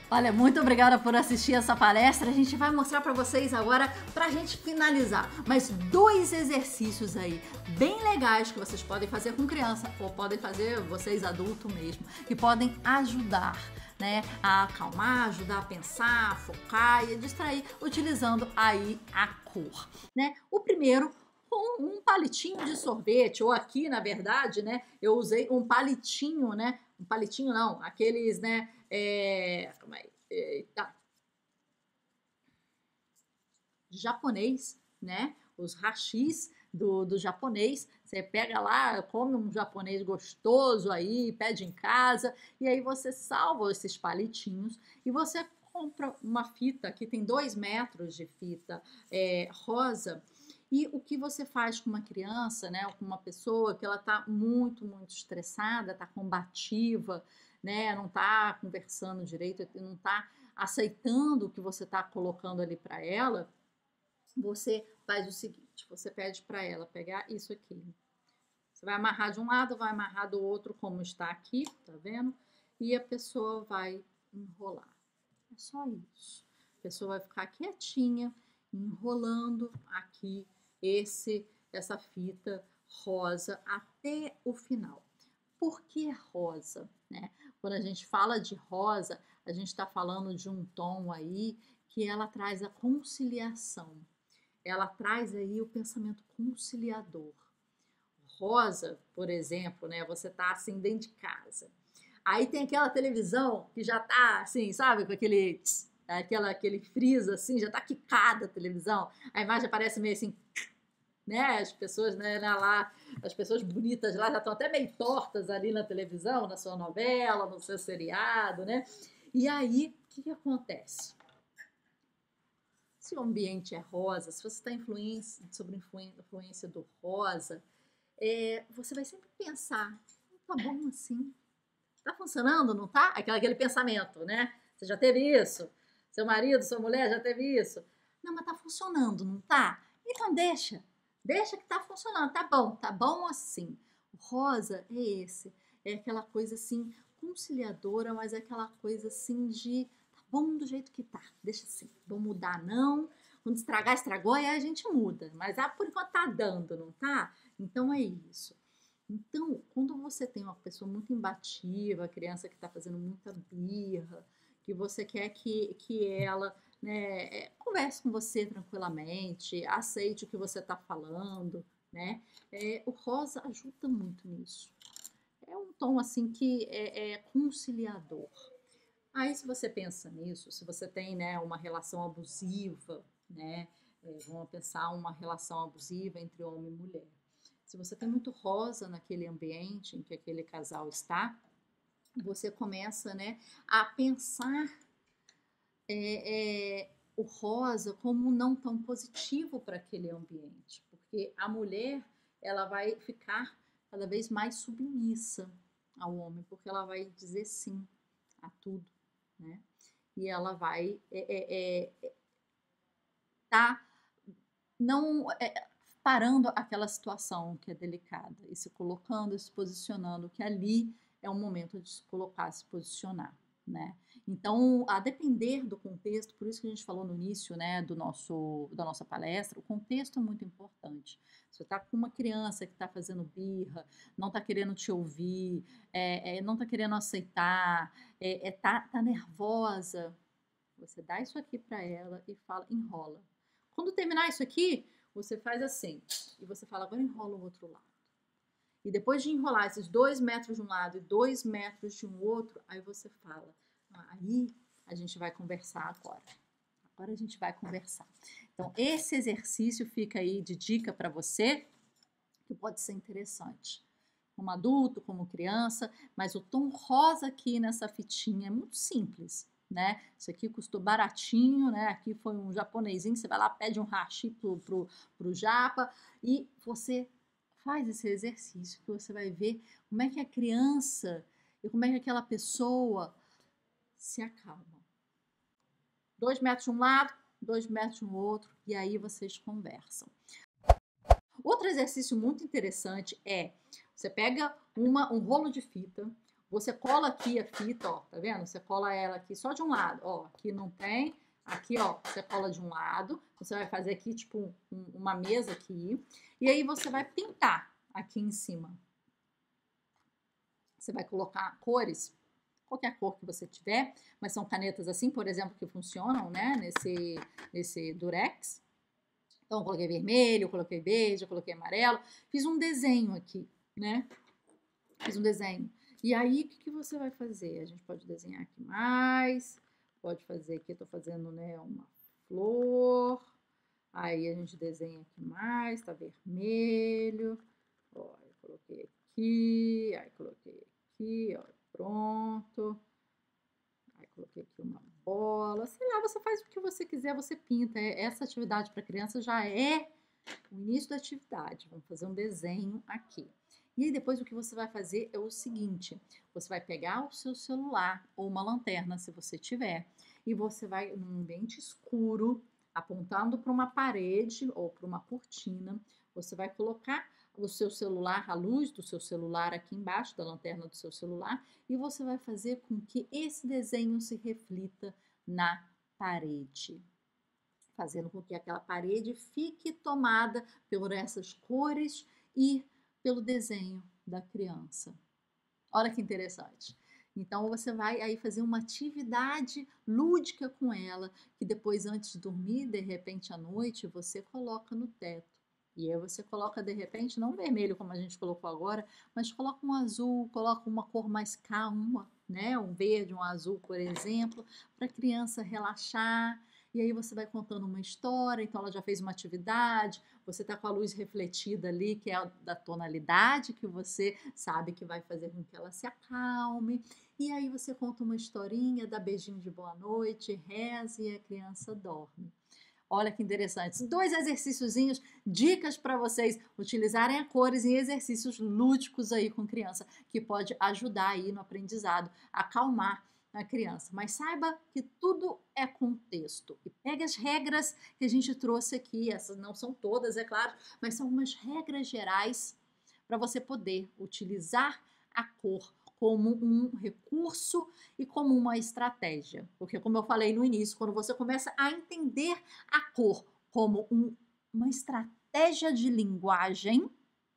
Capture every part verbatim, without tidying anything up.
Olha, muito obrigada por assistir essa palestra. A gente vai mostrar para vocês agora, para a gente finalizar, mais dois exercícios aí bem legais que vocês podem fazer com criança ou podem fazer vocês adultos mesmo, que podem ajudar, né, a acalmar, ajudar a pensar, a focar e a distrair, utilizando aí a cor, né? O primeiro, com um palitinho de sorvete, ou aqui, na verdade, né, eu usei um palitinho, né, um palitinho não, aqueles, né, é, calma aí, eita, japonês, né, os hashis do, do japonês, você pega lá, come um japonês gostoso aí, pede em casa, e aí você salva esses palitinhos e você compra uma fita, que tem dois metros de fita é, rosa. E o que você faz com uma criança, né, com uma pessoa que ela está muito, muito estressada, está combativa, né, não está conversando direito, não está aceitando o que você está colocando ali para ela, você faz o seguinte, você pede para ela pegar isso aqui. Você vai amarrar de um lado, vai amarrar do outro, como está aqui, tá vendo? E a pessoa vai enrolar. É só isso. A pessoa vai ficar quietinha, enrolando aqui esse, essa fita rosa até o final. Por que rosa, né? Quando a gente fala de rosa, a gente está falando de um tom aí que ela traz a conciliação. Ela traz aí o pensamento conciliador. Rosa, por exemplo, né? Você tá assim dentro de casa. Aí tem aquela televisão que já tá assim, sabe, com aquele aquela aquele friso assim, já tá quicada a televisão. A imagem aparece meio assim, né? As pessoas, né, lá, as pessoas bonitas lá já estão até meio tortas ali na televisão, na sua novela, no seu seriado, né? E aí, o que que acontece? Se o ambiente é rosa, se você está influência, sobre influência do rosa, é, você vai sempre pensar, tá bom assim, tá funcionando, não tá? Aquele, aquele pensamento, né? Você já teve isso? Seu marido, sua mulher já teve isso? Não, mas tá funcionando, não tá? Então deixa, deixa que tá funcionando, tá bom, tá bom assim. O rosa é esse, é aquela coisa assim, conciliadora, mas é aquela coisa assim de, tá bom do jeito que tá, deixa assim, vou mudar não, quando estragar, estragou, aí a gente muda, mas ah, por enquanto tá dando, não tá? Então é isso. Então, quando você tem uma pessoa muito imbatível, a criança que está fazendo muita birra, que você quer que, que ela, né, é, converse com você tranquilamente, aceite o que você está falando, né? É, o rosa ajuda muito nisso. É um tom assim que é, é conciliador. Aí, se você pensa nisso, se você tem, né, uma relação abusiva, né, é, vamos pensar uma relação abusiva entre homem e mulher. Se você tem muito rosa naquele ambiente em que aquele casal está, você começa, né, a pensar é, é, o rosa como não tão positivo para aquele ambiente, porque a mulher ela vai ficar cada vez mais submissa ao homem, porque ela vai dizer sim a tudo, né? E ela vai é, é, é, tá não é, parando aquela situação que é delicada e se colocando, se posicionando, que ali é o momento de se colocar, se posicionar, né? Então, a depender do contexto, por isso que a gente falou no início, né, do nosso, da nossa palestra, o contexto é muito importante. Se você está com uma criança que está fazendo birra, não está querendo te ouvir, é, é, não está querendo aceitar, é, é, tá, tá nervosa, você dá isso aqui para ela e fala, enrola. Quando terminar isso aqui, você faz assim, e você fala, agora enrola o outro lado. E depois de enrolar esses dois metros de um lado e dois metros de um outro, aí você fala, aí a gente vai conversar agora. Agora a gente vai conversar. Então, esse exercício fica aí de dica para você, que pode ser interessante. Como adulto, como criança, mas o tom rosa aqui nessa fitinha é muito simples. Né? Isso aqui custou baratinho, né? Aqui foi um japonesinho, você vai lá, pede um hashi pro, pro, pro japa e você faz esse exercício que você vai ver como é que a criança e como é que aquela pessoa se acalma. Dois metros de um lado, dois metros no outro e aí vocês conversam. Outro exercício muito interessante é, você pega uma, um rolo de fita, Você cola aqui a fita, ó, tá vendo? Você cola ela aqui só de um lado, ó, aqui não tem, aqui, ó, você cola de um lado, você vai fazer aqui, tipo, um, uma mesa aqui, e aí você vai pintar aqui em cima. Você vai colocar cores, qualquer cor que você tiver, mas são canetas assim, por exemplo, que funcionam, né, nesse, nesse Durex. Então, eu coloquei vermelho, eu coloquei verde, eu coloquei amarelo, fiz um desenho aqui, né, fiz um desenho. E aí, o que, que você vai fazer? A gente pode desenhar aqui mais, pode fazer aqui, eu tô fazendo, né, uma flor, aí a gente desenha aqui mais, tá vermelho, ó, eu coloquei aqui, aí coloquei aqui, ó, pronto, aí coloquei aqui uma bola, sei lá, você faz o que você quiser, você pinta, essa atividade para criança já é o início da atividade, vamos fazer um desenho aqui. E aí depois o que você vai fazer é o seguinte, você vai pegar o seu celular ou uma lanterna, se você tiver, e você vai num ambiente escuro, apontando para uma parede ou para uma cortina, você vai colocar o seu celular, a luz do seu celular aqui embaixo, da lanterna do seu celular, e você vai fazer com que esse desenho se reflita na parede, fazendo com que aquela parede fique tomada por essas cores e pelo desenho da criança. Olha que interessante. Então, você vai aí fazer uma atividade lúdica com ela, que depois, antes de dormir, de repente à noite, você coloca no teto. E aí você coloca, de repente, não vermelho como a gente colocou agora, mas coloca um azul, coloca uma cor mais calma, né? Um verde, um azul, por exemplo, para a criança relaxar. E aí você vai contando uma história, então ela já fez uma atividade, você está com a luz refletida ali, que é a da tonalidade que você sabe que vai fazer com que ela se acalme. E aí você conta uma historinha, dá beijinho de boa noite, reza e a criança dorme. Olha que interessante. Dois exercíciozinhos, dicas para vocês utilizarem a cores em exercícios lúdicos aí com criança, que pode ajudar aí no aprendizado, acalmar a criança. Mas saiba que tudo é contexto. E pegue as regras que a gente trouxe aqui, essas não são todas, é claro, mas são algumas regras gerais para você poder utilizar a cor como um recurso e como uma estratégia. Porque, como eu falei no início, quando você começa a entender a cor como um, uma estratégia de linguagem,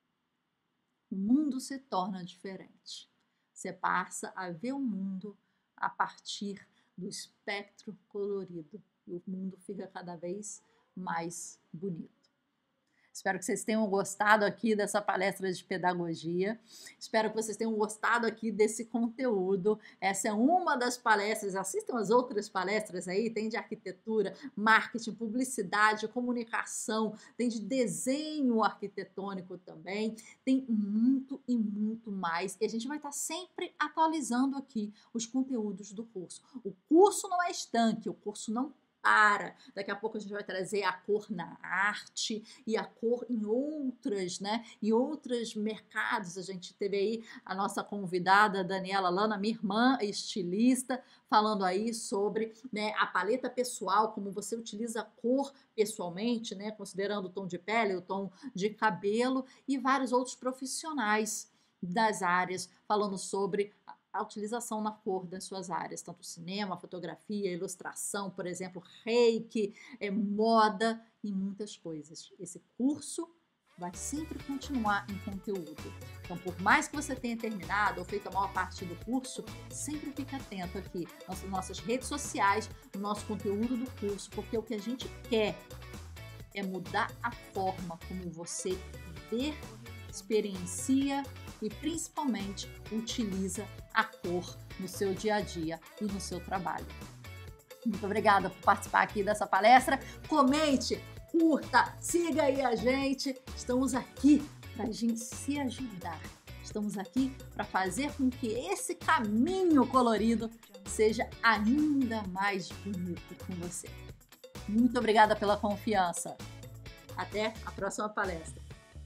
o mundo se torna diferente. Você passa a ver o mundo a partir do espectro colorido e o mundo fica cada vez mais bonito. Espero que vocês tenham gostado aqui dessa palestra de pedagogia. Espero que vocês tenham gostado aqui desse conteúdo. Essa é uma das palestras. Assistam as outras palestras aí. Tem de arquitetura, marketing, publicidade, comunicação. Tem de desenho arquitetônico também. Tem muito e muito mais. E a gente vai estar sempre atualizando aqui os conteúdos do curso. O curso não é estanque. O curso não para. Daqui a pouco a gente vai trazer a cor na arte e a cor em outras, né? Em outros mercados. A gente teve aí a nossa convidada Daniela Lana, minha irmã estilista, falando aí sobre, né, a paleta pessoal, como você utiliza a cor pessoalmente, né? Considerando o tom de pele, o tom de cabelo e vários outros profissionais das áreas falando sobre a utilização na cor das suas áreas, tanto cinema, fotografia, ilustração, por exemplo, reiki, é, moda e muitas coisas. Esse curso vai sempre continuar em conteúdo. Então, por mais que você tenha terminado ou feito a maior parte do curso, sempre fique atento aqui nas nossas redes sociais, no nosso conteúdo do curso, porque o que a gente quer é mudar a forma como você vê, experiencia e principalmente utiliza a cor no seu dia a dia e no seu trabalho. Muito obrigada por participar aqui dessa palestra. Comente, curta, siga aí a gente. Estamos aqui para a gente se ajudar. Estamos aqui para fazer com que esse caminho colorido seja ainda mais bonito com você. Muito obrigada pela confiança. Até a próxima palestra.